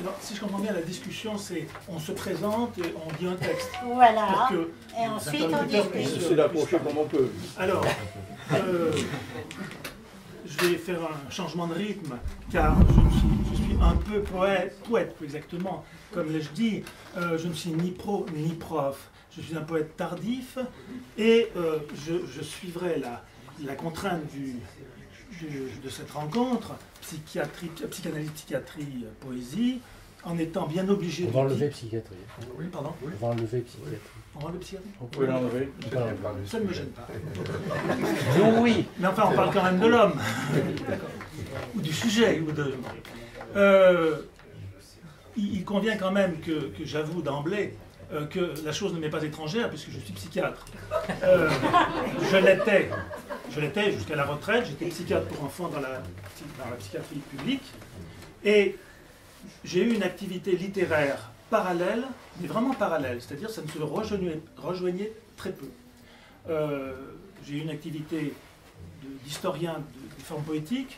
Alors, si je comprends bien, la discussion, c'est on se présente et on dit un texte. Voilà. Pour que Et ensuite, on discute. puissent- J'essaie d'approcher comme on peut. Alors, je vais faire un changement de rythme, car je suis un peu poète, plus exactement. Comme l'ai-je dit, je ne suis ni pro ni prof. Je suis un poète tardif et je suivrai la contrainte de cette rencontre, psychanalyse, psychiatrie, poésie, en étant bien obligé On va enlever psychiatrie. Oui, pardon. On va enlever psychiatrie. On va enlever psychiatrie. Vous pouvez l'enlever. Ça ne me gêne pas. Non, oui. Mais enfin, on parle quand même de l'homme. D'accord. Ou du sujet. Il convient quand même que j'avoue d'emblée que la chose ne m'est pas étrangère puisque je suis psychiatre. Je l'étais jusqu'à la retraite. J'étais psychiatre pour enfants dans la psychiatrie publique. Et j'ai eu une activité littéraire parallèle, mais vraiment parallèle. C'est-à-dire ça ne se rejoignait très peu. J'ai eu une activité d'historien des formes poétiques.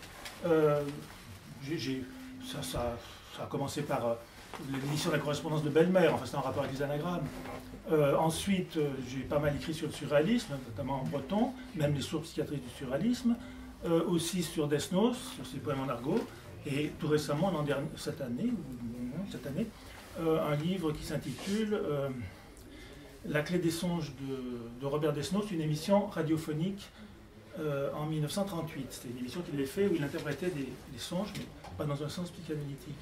Ça a commencé par l'édition de la correspondance de Belmer, enfin c'est en rapport avec les anagrammes. Ensuite, j'ai pas mal écrit sur le surréalisme, notamment en breton, même les sources psychiatriques du surréalisme, aussi sur Desnos, sur ses poèmes en argot, et tout récemment, cette année, un livre qui s'intitule La clé des songes de Robert Desnos, une émission radiophonique en 1938. C'était une émission qu'il avait fait où il interprétait des songes, mais pas dans un sens psychanalytique.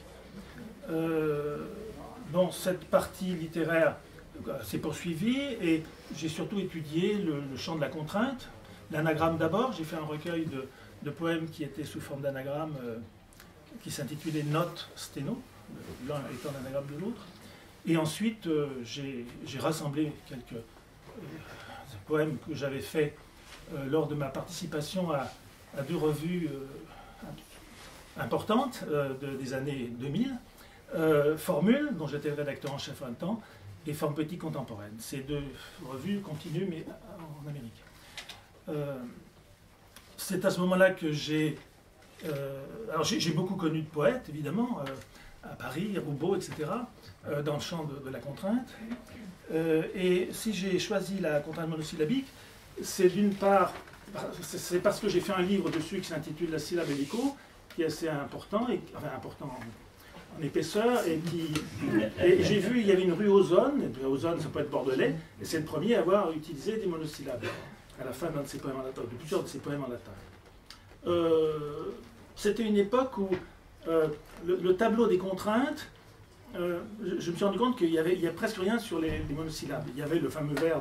Bon, cette partie littéraire s'est poursuivie et j'ai surtout étudié le champ de la contrainte, l'anagramme d'abord. J'ai fait un recueil de poèmes qui étaient sous forme d'anagramme qui s'intitulait Notes sténo, l'un étant l'anagramme de l'autre. Et ensuite, j'ai rassemblé quelques poèmes que j'avais faits lors de ma participation à deux revues importantes des années 2000. Formule, dont j'étais le rédacteur en chef en même temps, et Formes poétiques contemporaines. Ces deux revues continuent, mais en Amérique. C'est à ce moment-là que j'ai beaucoup connu de poètes, évidemment, à Paris, à Roubaud, etc., dans le champ de la contrainte. Et si j'ai choisi la contrainte monosyllabique, c'est d'une part, c'est parce que j'ai fait un livre dessus qui s'intitule La syllabe et l'écho, qui est assez important, important en épaisseur, et j'ai vu, il y avait une rue Ozone, Ozone ça peut être bordelais, et c'est le premier à avoir utilisé des monosyllabes, à la fin d'un de ses poèmes en latin, de plusieurs de ses poèmes en latin. C'était une époque où le tableau des contraintes, je me suis rendu compte qu'il y a presque rien sur les monosyllabes. Il y avait le fameux vers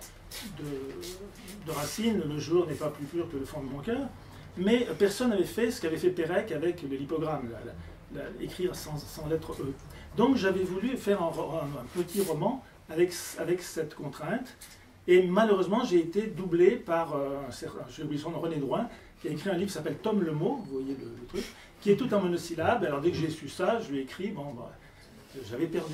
de Racine, le jour n'est pas plus pur que le fond de mon cœur, mais personne n'avait fait ce qu'avait fait Pérec avec le lipogramme, écrire sans lettre E. Donc j'avais voulu faire un petit roman avec cette contrainte, et malheureusement j'ai été doublé par j'ai oublié son nom, René Drouin, qui a écrit un livre qui s'appelle Tom le mot, vous voyez le truc, qui est tout en monosyllabes. Alors dès que j'ai su ça, je lui ai écrit, bon, bah, j'avais perdu.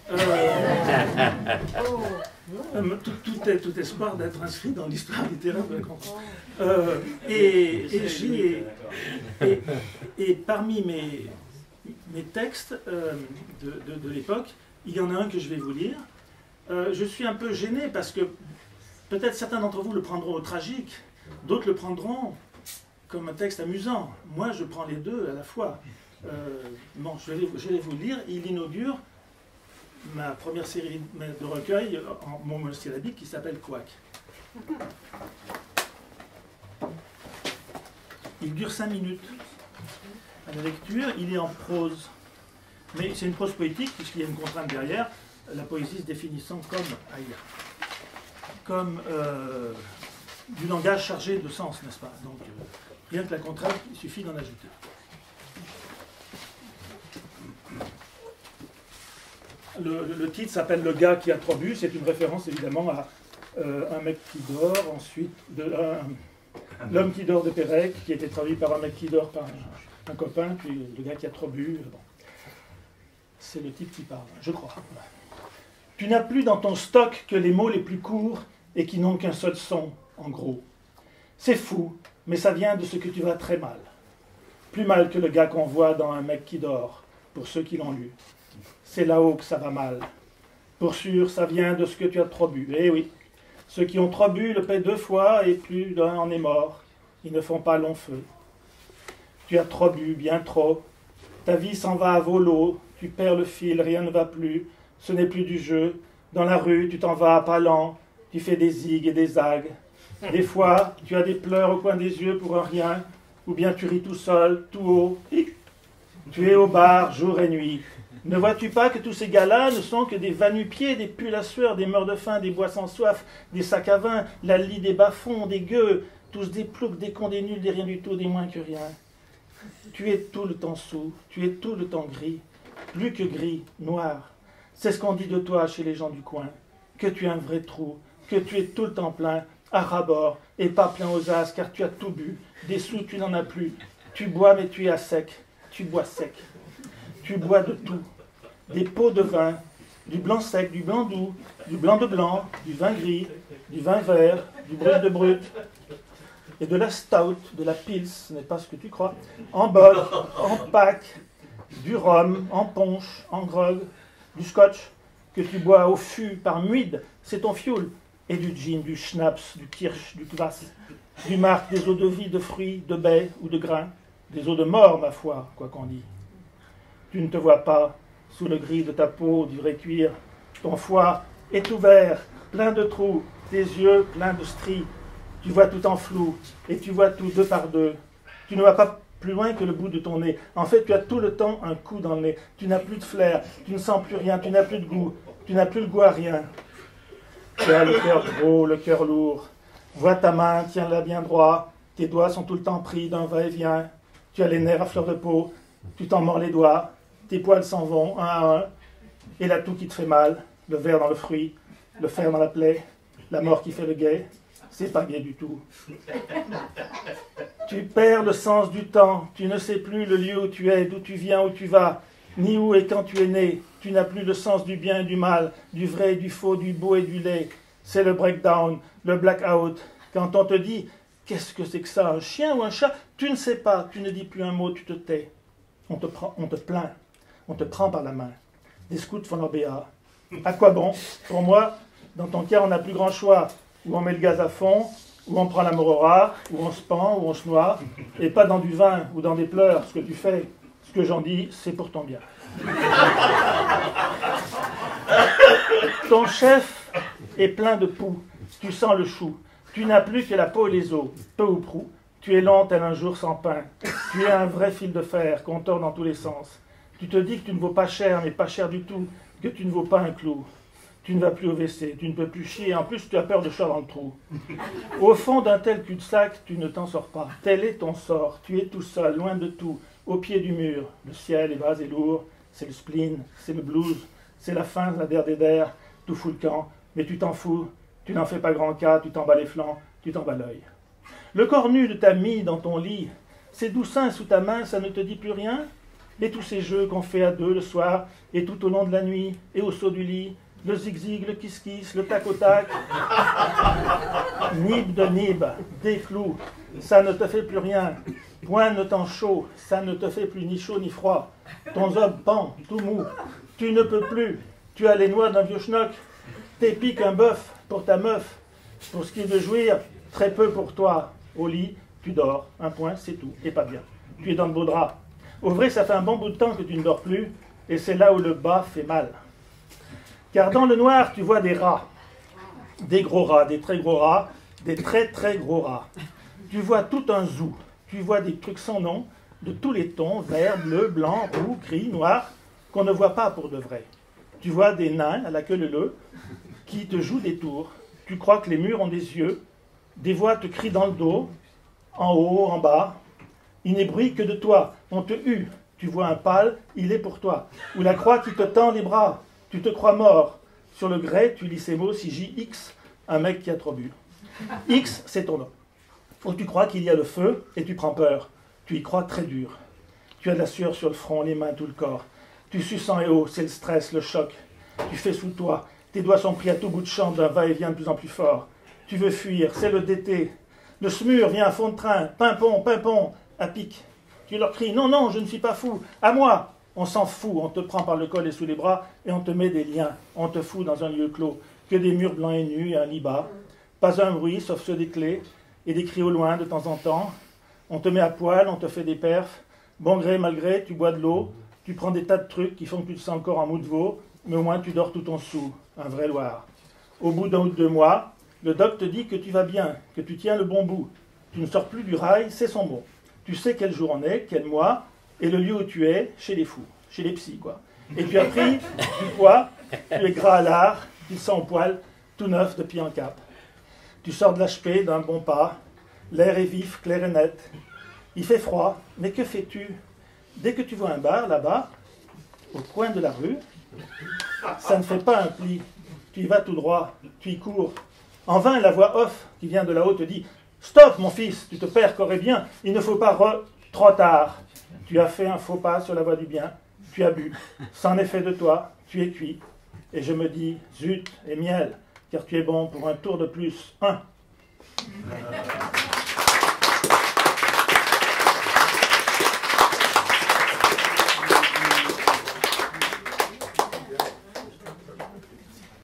Tout espoir d'être inscrit dans l'histoire littéraire de la contrainte. Et parmi mes textes de l'époque, il y en a un que je vais vous lire. Je suis un peu gêné parce que peut-être certains d'entre vous le prendront au tragique, d'autres le prendront comme un texte amusant. Moi, je prends les deux à la fois. Bon, je vais vous le lire. Il inaugure ma première série de recueils en monosyllabique qui s'appelle Couac. Il dure 5 minutes. À la lecture, il est en prose. Mais c'est une prose poétique puisqu'il y a une contrainte derrière, la poésie se définissant comme du langage chargé de sens, n'est-ce pas? Donc, rien que la contrainte, il suffit d'en ajouter. Le titre s'appelle Le gars qui a 3 buts. C'est une référence évidemment à Un mec qui dort, ensuite L'homme qui dort de Pérec, qui a été traduit par Un mec qui dort par un copain, puis Le gars qui a 3 buts. Bon. C'est le type qui parle, je crois. Tu n'as plus dans ton stock que les mots les plus courts et qui n'ont qu'un seul son, en gros. C'est fou, mais ça vient de ce que tu vas très mal. Plus mal que le gars qu'on voit dans Un mec qui dort. pour ceux qui l'ont lu. C'est là-haut que ça va mal. Pour sûr, ça vient de ce que tu as trop bu. Eh oui, ceux qui ont trop bu le paient 2 fois et plus d'un en est mort. Ils ne font pas long feu. Tu as trop bu, bien trop. Ta vie s'en va à volo. Tu perds le fil, rien ne va plus. Ce n'est plus du jeu. Dans la rue, tu t'en vas à pas lents. Tu fais des zigues et des zagues. Des fois, tu as des pleurs au coin des yeux pour un rien. Ou bien tu ris tout seul, tout haut. Tu es au bar, jour et nuit. Ne vois-tu pas que tous ces gars-là ne sont que des va-nu-pieds, des pulls à sueur, des meurs de faim, des bois sans soif, des sacs à vin, la lie des bas-fonds, des gueux, tous des ploucs, des cons, des nuls, des rien du tout, des moins que rien. Tu es tout le temps sous, tu es tout le temps gris, plus que gris, noir. C'est ce qu'on dit de toi chez les gens du coin, que tu es un vrai trou, que tu es tout le temps plein, à ras-bord, et pas plein aux as, car tu as tout bu, des sous tu n'en as plus, tu bois mais tu es à sec, tu bois sec. Tu bois de tout, des pots de vin, du blanc sec, du blanc doux, du blanc de blanc, du vin gris, du vin vert, du brut de brut, et de la stout, de la pils, ce n'est pas ce que tu crois, en bol, en pack, du rhum, en punch, en grog, du scotch, que tu bois au fût par muide, c'est ton fioul, et du gin, du schnapps, du kirsch, du kvass, du marc, des eaux de vie, de fruits, de baies ou de grains, des eaux de mort, ma foi, quoi qu'on dit. Tu ne te vois pas, sous le gris de ta peau, du récuir. Ton foie est ouvert, plein de trous, tes yeux pleins de stries. Tu vois tout en flou, et tu vois tout 2 par 2. Tu ne vas pas plus loin que le bout de ton nez. En fait, tu as tout le temps un coup dans le nez. Tu n'as plus de flair, tu ne sens plus rien, tu n'as plus de goût, tu n'as plus le goût à rien. Tu as le cœur gros, le cœur lourd. Vois ta main, tiens-la bien droit. Tes doigts sont tout le temps pris d'un va-et-vient. Tu as les nerfs à fleur de peau, tu t'en mords les doigts. Tes poils s'en vont, un à un, et la toux qui te fait mal, le ver dans le fruit, le fer dans la plaie, la mort qui fait le guet, c'est pas gai du tout. Tu perds le sens du temps, tu ne sais plus le lieu où tu es, d'où tu viens, où tu vas, ni où et quand tu es né. Tu n'as plus le sens du bien et du mal, du vrai et du faux, du beau et du laid. C'est le breakdown, le blackout. Quand on te dit « Qu'est-ce que c'est que ça, un chien ou un chat ?» Tu ne sais pas, tu ne dis plus un mot, tu te tais. On te plaint. On te prend par la main. Des scouts font leur BA. À quoi bon? Pour moi, dans ton cas, on n'a plus grand choix. Ou on met le gaz à fond, ou on prend l'amour rare, ou on se pend, ou on se noie, et pas dans du vin ou dans des pleurs. Ce que tu fais, ce que j'en dis, c'est pour ton bien. Ton chef est plein de poux. Tu sens le chou. Tu n'as plus que la peau et les os, peu ou prou. Tu es long tel un jour sans pain. Tu es un vrai fil de fer qu'on tord dans tous les sens. Tu te dis que tu ne vaux pas cher, mais pas cher du tout, que tu ne vaux pas un clou. Tu ne vas plus au WC, tu ne peux plus chier, en plus tu as peur de chat dans le trou. Au fond d'un tel cul-de-sac, tu ne t'en sors pas. Tel est ton sort, tu es tout seul, loin de tout, au pied du mur. Le ciel est bas et lourd, c'est le spleen, c'est le blues, c'est la faim, la der, tout fout le camp, mais tu t'en fous, tu n'en fais pas grand cas, tu t'en bats les flancs, tu t'en bats l'œil. Le corps nu de ta mie dans ton lit, ces doux seins sous ta main, ça ne te dit plus rien? Et tous ces jeux qu'on fait à 2 le soir, et tout au long de la nuit, et au saut du lit, le zig-zig, le kiss-kiss, le tac-au-tac, nib de nib, des clous, ça ne te fait plus rien. Point ne t'en chaud, ça ne te fait plus ni chaud ni froid. Ton zob pend, tout mou, tu ne peux plus, tu as les noix d'un vieux schnock, t'épiques un bœuf pour ta meuf. Pour ce qui est de jouir, très peu pour toi. Au lit, tu dors, un point, c'est tout, et pas bien. Tu es dans de beaux draps. Au vrai, ça fait un bon bout de temps que tu ne dors plus, et c'est là où le bas fait mal. Car dans le noir, tu vois des rats. Des gros rats, des très gros rats, des très très gros rats. Tu vois tout un zoo. Tu vois des trucs sans nom, de tous les tons, vert, bleu, blanc, roux, gris, noir, qu'on ne voit pas pour de vrai. Tu vois des nains à la queue leu qui te jouent des tours. Tu crois que les murs ont des yeux. Des voix te crient dans le dos, en haut, en bas. Il n'est bruit que de toi. On te hue. Tu vois un pâle, il est pour toi. Ou la croix qui te tend les bras. Tu te crois mort. Sur le grès, tu lis ces mots, CJX, un mec qui a trop bu. X, c'est ton nom. Ou tu crois qu'il y a le feu et tu prends peur. Tu y crois très dur. Tu as de la sueur sur le front, les mains, tout le corps. Tu suces en haut, c'est le stress, le choc. Tu fais sous toi. Tes doigts sont pris à tout bout de champ d'un va-et-vient de plus en plus fort. Tu veux fuir, c'est le DT. Le SMUR vient à fond de train, pimpon, à pic. Tu leur cries, non, non, je ne suis pas fou, à moi. On s'en fout, on te prend par le col et sous les bras et on te met des liens. On te fout dans un lieu clos, que des murs blancs et nus et un lit bas. Pas un bruit, sauf ceux des clés et des cris au loin de temps en temps. On te met à poil, on te fait des perfs. Bon gré, mal gré, tu bois de l'eau. Tu prends des tas de trucs qui font que tu te sens encore en mou de veau, mais au moins tu dors tout ton sou, un vrai Loir. Au bout d'un ou 2 mois, le doc te dit que tu vas bien, que tu tiens le bon bout. Tu ne sors plus du rail, c'est son mot. Tu sais quel jour on est, quel mois, et le lieu où tu es, chez les fous, chez les psys, quoi. Et tu as pris du poids, tu es gras à l'art, tu te sens au poil, tout neuf de pied en cap. Tu sors de l'HP d'un bon pas, l'air est vif, clair et net. Il fait froid, mais que fais-tu? Dès que tu vois un bar, là-bas, au coin de la rue, ça ne fait pas un pli. Tu y vas tout droit, tu y cours. En vain, la voix off qui vient de là-haut te dit « Stop, mon fils, tu te perds corps et bien, il ne faut pas trop tard. Tu as fait un faux pas sur la voie du bien, tu as bu. C'en est fait de toi, tu es cuit. Et je me dis, zut et miel, car tu es bon pour un tour de plus. 1.